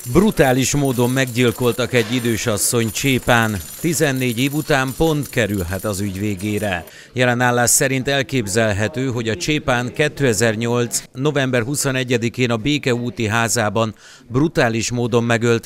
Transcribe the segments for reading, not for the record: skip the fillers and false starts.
Brutális módon meggyilkoltak egy idős asszony Csépán. 14 év után pont kerülhet az ügy végére. Jelen állás szerint elképzelhető, hogy a Csépán 2008. november 21-én a Béke úti házában brutális módon megölt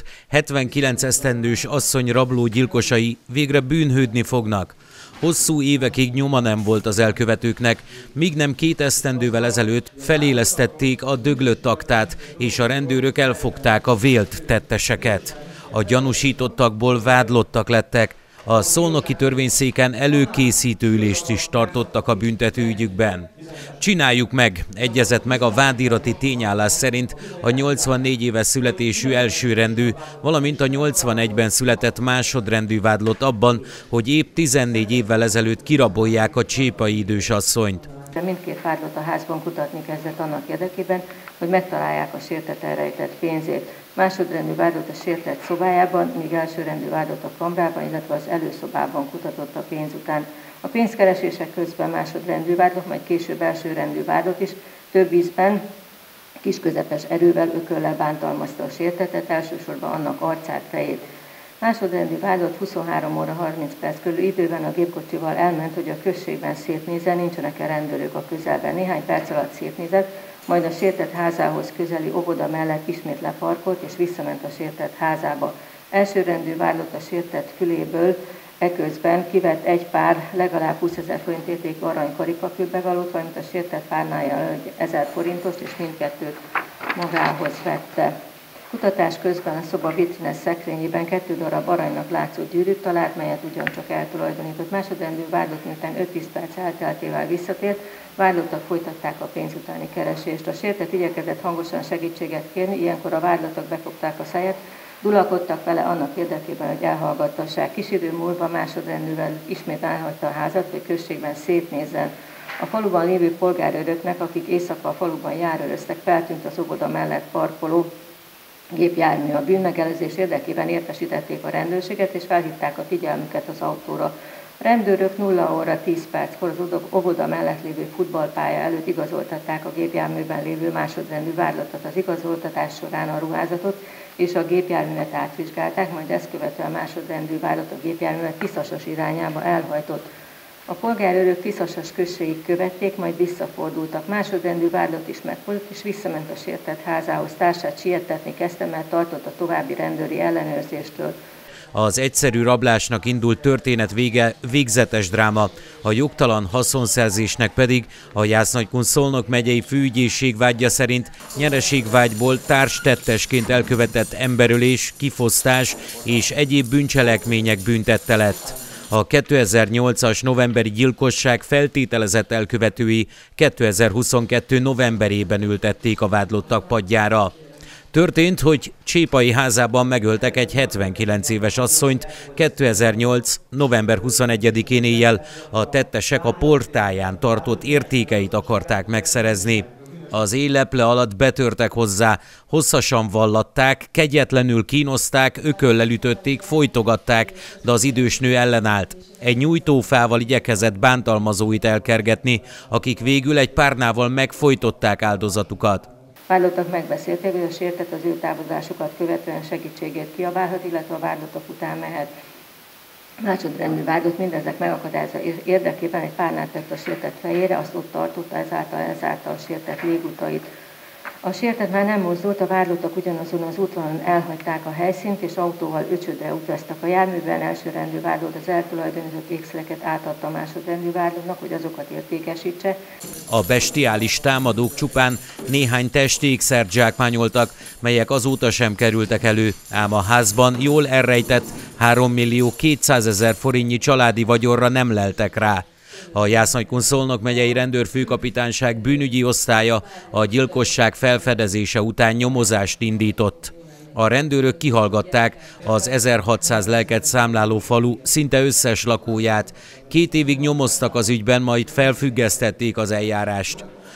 79 esztendős asszony rabló gyilkosai végre bűnhődni fognak. Hosszú évekig nyoma nem volt az elkövetőknek, míg nem 2 esztendővel ezelőtt felélesztették a döglött aktát, és a rendőrök elfogták a vélt tetteseket. A gyanúsítottakból vádlottak lettek, a szolnoki törvényszéken előkészítő ülést is tartottak a büntetőügyükben. Csináljuk meg, egyezett meg a vádirati tényállás szerint a 84 éves születésű elsőrendű, valamint a 81-ben született másodrendű vádlott abban, hogy épp 14 évvel ezelőtt kirabolják a csépai idősasszonyt. Mindkét vádlott a házban kutatni kezdett annak érdekében, hogy megtalálják a sértett elrejtett pénzét. Másodrendű vádlott a sértett szobájában, míg elsőrendű vádlott a kamrában, illetve az előszobában kutatott a pénz után. A pénzkeresések közben másodrendű vádlott, majd később elsőrendű vádlott is több ízben kisközepes erővel, ököllel bántalmazta a sértettet, elsősorban annak arcát, fejét. Másodrendű vádlott 23 óra 30 perc körül időben a gépkocsival elment, hogy a községben szétnézzen, nincsenek-e rendőrök a közelben. Néhány perc alatt szétnézett, majd a sértett házához közeli óvoda mellett ismét leparkolt és visszament a sértett házába. Elsőrendű vádlott a sértett füléből eközben kivett egy pár legalább 20 000 forint értékű arany karikakőbevalót, valamint a sértett párnája 1000 forintost, és mindkettőt magához vette. Kutatás közben a szoba vitrines szekrényében 2 darab aranynak látszó gyűrűt talált, melyet ugyancsak eltulajdonított. Másodrendű vádlott miután 5-10 perc elteltével visszatért, vádlottak folytatták a pénz utáni keresést. A sértett igyekezett hangosan segítséget kérni, ilyenkor a vádlottak befogták a száját, dulakodtak vele annak érdekében, hogy elhallgattassák. Kis idő múlva másodrendűvel ismét elhagyta a házat, hogy községben szétnézzen. A faluban lévő polgárőröknek, akik éjszaka a faluban járőröztek, feltűnt az óvoda mellett parkoló gépjármű. A bűnmegelőzés érdekében értesítették a rendőrséget, és felhívták a figyelmüket az autóra. A rendőrök 0 óra 10 perckor az óvoda mellett lévő futballpálya előtt igazoltatták a gépjárműben lévő másodrendű vádlottat. Az igazoltatás során a ruházatot és a gépjárművet átvizsgálták, majd ezt követően másodrendű vádlott a gépjárművet Tiszasas irányába elhajtott. A polgárőrök Tiszasas községig követték, majd visszafordultak. Másodrendű vádlott is megfordult, és visszament a sértett házához. Társát siettetni kezdte, mert tartott a további rendőri ellenőrzéstől. Az egyszerű rablásnak indult történet vége végzetes dráma, a jogtalan haszonszerzésnek pedig a Jász-Nagykun-Szolnok megyei főügyészség vádja szerint nyereségvágyból társtettesként elkövetett emberölés, kifosztás és egyéb bűncselekmények büntette lett. A 2008-as novemberi gyilkosság feltételezett elkövetői 2022. novemberében ültették a vádlottak padjára. Történt, hogy csépai házában megöltek egy 79 éves asszonyt 2008. november 21-én éjjel. A tettesek a portáján tartott értékeit akarták megszerezni. Az éjleple alatt betörtek hozzá, hosszasan vallatták, kegyetlenül kínozták, ököllel ütötték, folytogatták, de az idős nő ellenállt. Egy nyújtófával igyekezett bántalmazóit elkergetni, akik végül egy párnával megfojtották áldozatukat. Vádlottak megbeszélték, hogy a sértett az ő távozásukat követően segítségért kiabálhat, illetve a vádlottak után mehet. Másodrendű vádlott mindezek megakadályozása érdekében egy párnát tett a sértett fejére, azt ott tartotta, ezáltal elzárta a sértett légutait. A sértett már nem mozdult, a vádlottak ugyanazon az útvonalon elhagyták a helyszínt, és autóval Öcsödre utaztak. A járműben elsőrendű vádlott az eltulajdonított ékszereket átadta a másodrendű vádlottnak, hogy azokat értékesítse. A bestiális támadók csupán néhány testékszert zsákmányoltak, melyek azóta sem kerültek elő, ám a házban jól elrejtett 3 200 000 forintnyi családi vagyonra nem leltek rá. A Jász-Nagykun-Szolnok megyei rendőrfőkapitányság bűnügyi osztálya a gyilkosság felfedezése után nyomozást indított. A rendőrök kihallgatták az 1600 lelket számláló falu szinte összes lakóját. 2 évig nyomoztak az ügyben, majd felfüggesztették az eljárást.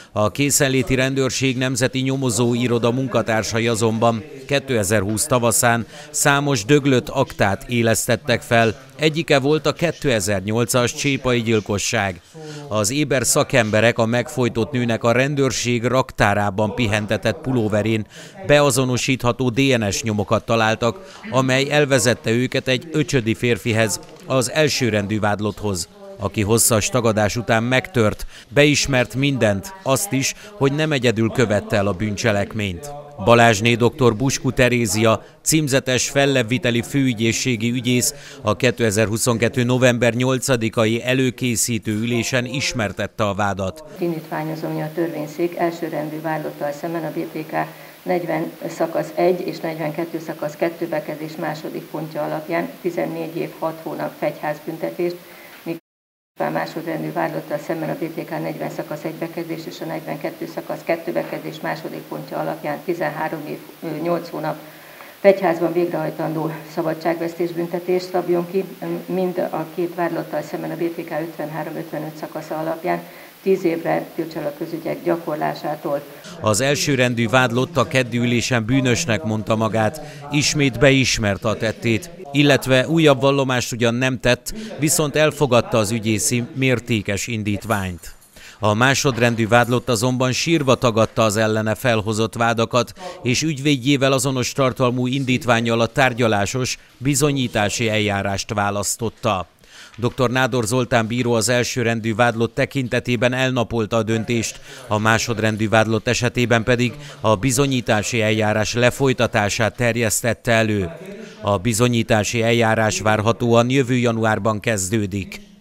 A Készenléti Rendőrség Nemzeti Nyomozó Iroda munkatársai azonban 2020 tavaszán számos döglött aktát élesztettek fel, egyike volt a 2008-as csépai gyilkosság. Az éber szakemberek a megfojtott nőnek a rendőrség raktárában pihentetett pulóverén beazonosítható DNS nyomokat találtak, amely elvezette őket egy öcsödi férfihez, az elsőrendű vádlotthoz, aki hosszas tagadás után megtört, beismert mindent, azt is, hogy nem egyedül követte el a bűncselekményt. Balázsné dr. Buskú Terézia, címzetes fellebbviteli főügyészségi ügyész a 2022. november 8-ai előkészítő ülésen ismertette a vádat. Indítványozom, hogy a törvényszék elsőrendű vádlottal szemben a BTK 40 szakasz 1 és 42 szakasz 2 bekezdés második pontja alapján 14 év 6 hónap fegyházbüntetést, a másodrendű vádlottal szemben a BTK 40 szakasz 1 bekezdés és a 42 szakasz 2 bekezdés második pontja alapján 13 év 8 hónap fegyházban végrehajtandó szabadságvesztés büntetést szabjon ki, mind a két vádlottal szemben a BTK 53-55 szakasza alapján 10 évre tiltsa a közügyek gyakorlásától. Az elsőrendű vádlott a keddi ülésen bűnösnek mondta magát, ismét beismerte a tettét, illetve újabb vallomást ugyan nem tett, viszont elfogadta az ügyészi mértékes indítványt. A másodrendű vádlott azonban sírva tagadta az ellene felhozott vádakat, és ügyvédjével azonos tartalmú indítvánnyal a tárgyalásos bizonyítási eljárást választotta. Dr. Nádor Zoltán bíró az elsőrendű vádlott tekintetében elnapolta a döntést, a másodrendű vádlott esetében pedig a bizonyítási eljárás lefolytatását terjesztette elő. A bizonyítási eljárás várhatóan jövő januárban kezdődik.